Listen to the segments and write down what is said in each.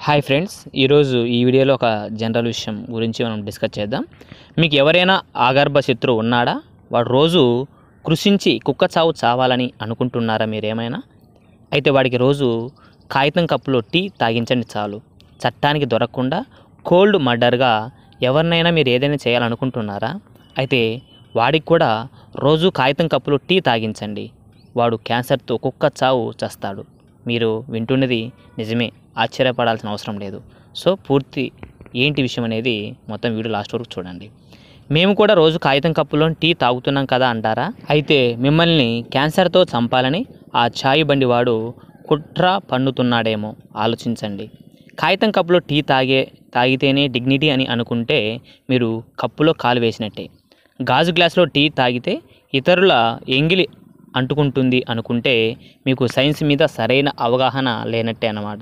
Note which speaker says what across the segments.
Speaker 1: Hi friends, ఈరోజు ఈ వీడియోలో ఒక జనరల్ విషయం గురించి మనం డిస్కస్ చేద్దాం. మీకు ఎవరైనా ఆగర్భ శత్రువు ఉన్నాడా? వాడు రోజు కృషించి కుక్క చావు చావాలని అనుకుంటున్నారా మీరేమైనా? అయితే వాడికి రోజు కాగితం కప్పులో టీ తాగించండి చాలు. చట్టానికి దొరకకుండా కోల్డ్ మర్డర్గా ఎవరినైనా మీరు ఏదైనా చేయాలనుకుంటున్నారా? అయితే వాడికి కూడా రోజు కాగితం కప్పులో టీ తాగించండి. వాడు క్యాన్సర్తో కుక్క చావు చస్తాడు. మీరు వింటున్నది నిజమే, ఆశ్చర్యపడాల్సిన అవసరం లేదు. సో పూర్తి ఏంటి విషయం అనేది మొత్తం వీడియో లాస్ట్ వరకు చూడండి. మేము కూడా రోజు కాగితం కప్పులో టీ తాగుతున్నాం కదా అంటారా? అయితే మిమ్మల్ని క్యాన్సర్తో చంపాలని ఆ ఛాయ్ బండి వాడు కుట్ర పన్నుతున్నాడేమో ఆలోచించండి. కాగితం కప్పులో టీ తాగితేనే డిగ్నిటీ అని అనుకుంటే మీరు కప్పులో కాలు వేసినట్టే. గాజు గ్లాసులో టీ తాగితే ఇతరుల ఎంగిలి అంటుకుంటుంది అనుకుంటే మీకు సైన్స్ మీద సరైన అవగాహన లేనట్టే అన్నమాట.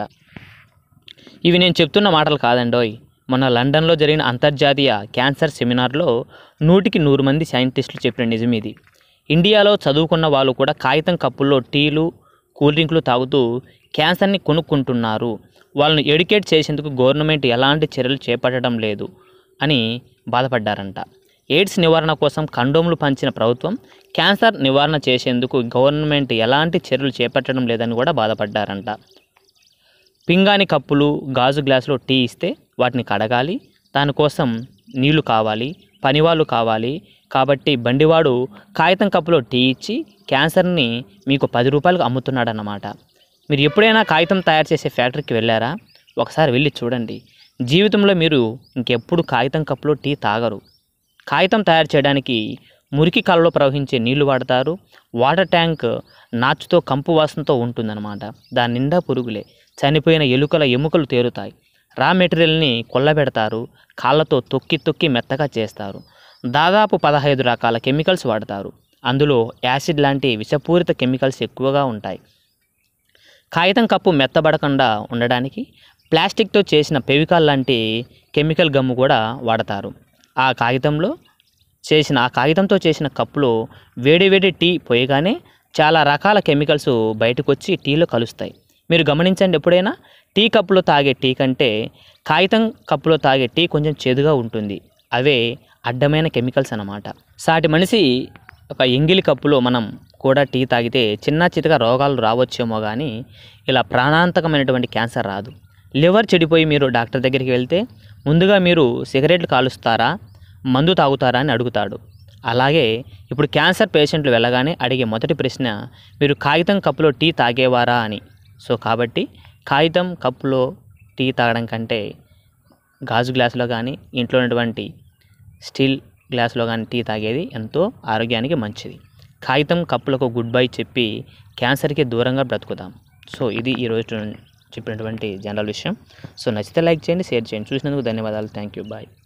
Speaker 1: ఇవి నేను చెప్తున్న మాటలు కాదండోయ్. మొన్న లండన్లో జరిగిన అంతర్జాతీయ క్యాన్సర్ సెమినార్లో 100కి 100 మంది సైంటిస్టులు చెప్పిన నిజం ఇది. ఇండియాలో చదువుకున్న వాళ్ళు కూడా కాగితం కప్పుల్లో టీలు, కూల్ డ్రింకులు తాగుతూ క్యాన్సర్ని కొనుక్కుంటున్నారు. వాళ్ళను ఎడ్యుకేట్ చేసేందుకు గవర్నమెంట్ ఎలాంటి చర్యలు చేపట్టడం లేదు అని బాధపడ్డారంట. ఎయిడ్స్ నివారణ కోసం కండోమ్లు పంచిన ప్రభుత్వం క్యాన్సర్ నివారణ చేసేందుకు గవర్నమెంట్ ఎలాంటి చర్యలు చేపట్టడం లేదని కూడా బాధపడ్డారంట. పింగాణి కప్పులు, గాజు గ్లాసులో టీ ఇస్తే వాటిని కడగాలి, దానికోసం నీళ్లు కావాలి, పనివాళ్ళు కావాలి. కాబట్టి బండివాడు కాగితం కప్పులో టీ ఇచ్చి క్యాన్సర్ని మీకు 10 రూపాయలకు అమ్ముతున్నాడన్నమాట. మీరు ఎప్పుడైనా కాగితం తయారు చేసే ఫ్యాక్టరీకి వెళ్ళారా? ఒకసారి వెళ్ళి చూడండి. జీవితంలో మీరు ఇంకెప్పుడు కాగితం కప్పులో టీ తాగరు. కాగితం తయారు చేయడానికి మురికి కాలువలో ప్రవహించే నీళ్లు వాడతారు. వాటర్ ట్యాంక్ నాచుతో కంపు వాసనతో ఉంటుందన్నమాట. దాని నిండా పురుగులే, చనిపోయిన ఎలుకల ఎముకలు తేరుతాయి. రా మెటీరియల్ని కొల్లబెడతారు, కాళ్ళతో తొక్కి తొక్కి మెత్తగా చేస్తారు. దాదాపు 15 రకాల కెమికల్స్ వాడతారు. అందులో యాసిడ్ లాంటి విషపూరిత కెమికల్స్ ఎక్కువగా ఉంటాయి. కాగితం కప్పు మెత్తబడకుండా ఉండడానికి ప్లాస్టిక్తో చేసిన ఫెవికాల్ లాంటి కెమికల్ గమ్ము కూడా వాడతారు. ఆ కాగితంతో చేసిన కప్పులో వేడి టీ పోయగానే చాలా రకాల కెమికల్స్ బయటకు వచ్చి టీలో కలుస్తాయి. మీరు గమనించండి, ఎప్పుడైనా టీ కప్పులో తాగే టీ కంటే కాగితం కప్పులో తాగే టీ కొంచెం చేదుగా ఉంటుంది. అవే అడ్డమైన కెమికల్స్ అన్నమాట. సాటి మనిషి ఒక ఎంగిలి కప్పులో మనం కూడా టీ తాగితే చిన్న చితక రోగాలు రావచ్చేమో కానీ ఇలా ప్రాణాంతకమైనటువంటి క్యాన్సర్ రాదు. లివర్ చెడిపోయి మీరు డాక్టర్ దగ్గరికి వెళ్తే ముందుగా మీరు సిగరెట్లు కాలుస్తారా, మందు తాగుతారా అని అడుగుతాడు. అలాగే ఇప్పుడు క్యాన్సర్ పేషెంట్లు వెళ్ళగానే అడిగే మొదటి ప్రశ్న మీరు కాగితం కప్పులో టీ తాగేవారా అని. సో కాబట్టి కాగితం కప్పులో టీ తాగడం కంటే గాజు గ్లాసులో కానీ ఇంట్లో ఉన్నటువంటి స్టీల్ గ్లాసులో కానీ టీ తాగేది ఎంతో ఆరోగ్యానికి మంచిది. కాగితం కప్పులకు గుడ్ బై చెప్పి క్యాన్సర్కి దూరంగా బ్రతుకుదాం. సో ఇది ఈరోజు చెప్పినటువంటి జనరల్ విషయం. సో నచ్చితే లైక్ చేయండి, షేర్ చేయండి. చూసినందుకు ధన్యవాదాలు. Thank you. బాయ్.